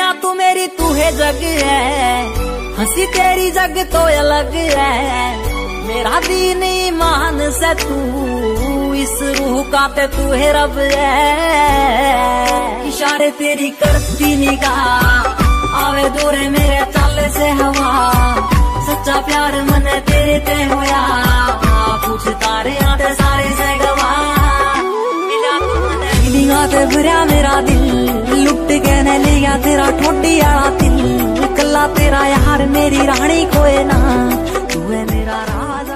दुनिया तू मेरी तू है जग है, हंसी तेरी जग तो अलग है। मेरा दीन ईमान से तू, इस रूह का ते तू है रब है। इशारे तेरी करती निगाह, आवे दूरे मेरे चाले से हवा। सच्चा प्यार मन तेरे ते होया, पूछ तारे आते सारे से गवा। मिलिया ते भरया मेरा दिल, लुट के न लिया तेरा ठोडी आला दिल। कल्ला तेरा यार मेरी रानी कोई ना, तू है मेरा राजा।